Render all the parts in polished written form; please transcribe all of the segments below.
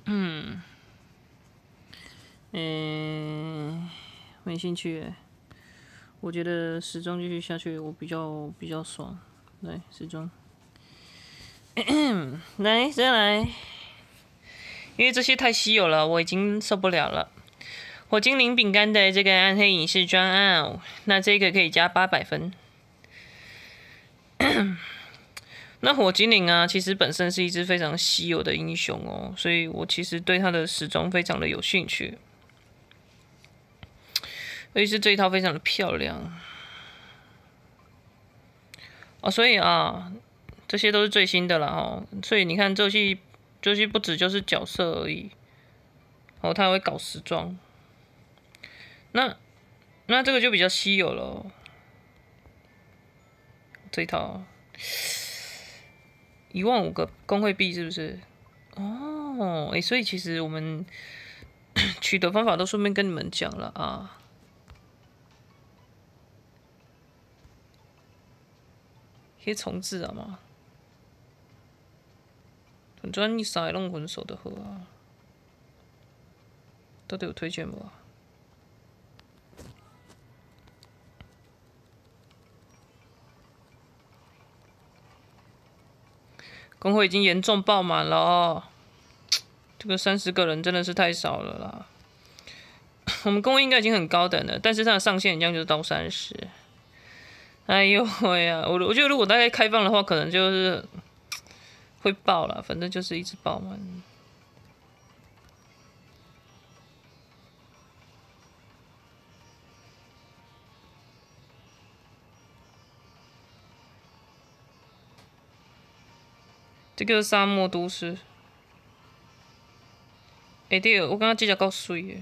没兴趣耶。我觉得时钟继续下去，我比较爽。来，时钟，来再来，因为这些太稀有了，我已经受不了了。火精灵饼干的这个暗黑影视专案，那这个可以加800分。那火精灵啊，其实本身是一只非常稀有的英雄哦，所以我其实对他的时钟非常的有兴趣，尤其是这一套非常的漂亮哦，所以啊，这些都是最新的啦哦，所以你看这戏不只就是角色而已哦，他还会搞时装，那这个就比较稀有了哦，这一套15000个工会币是不是？哦，所以其实我们取得方法都顺便跟你们讲了啊。可以重置啊嘛？很专一啥弄混手的喝啊？到底有推荐不？工会已经严重爆满了哦，这个30个人真的是太少了啦。我们工会应该已经很高等了，但是它的上限一样就是到30。哎呦喂呀，我觉得如果大概开放的话，可能就是会爆了，反正就是一直爆满。这个沙漠都市，对，我感觉这只够水的。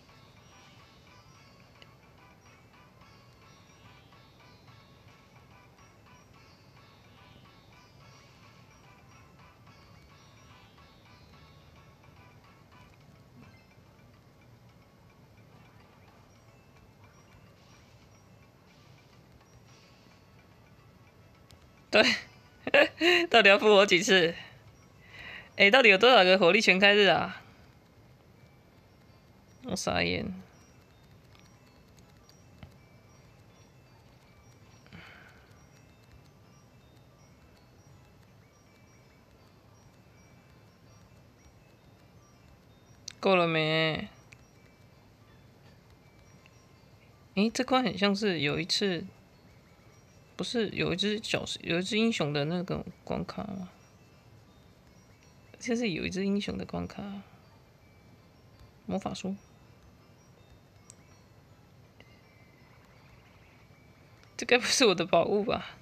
对，到底要付我几次？到底有多少个火力全开日啊？我傻眼。够了没？这关很像是有一次，不是有一只英雄的那个关卡吗？就是有一只英雄的关卡，魔法书。这该不是我的宝物吧？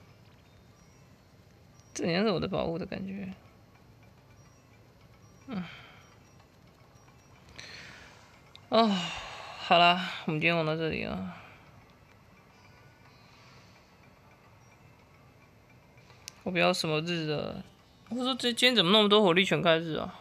这好像是我的宝物的感觉。哦，好啦，我们今天玩到这里啊。我不要什么日的，我说今天怎么那么多火力全开日啊？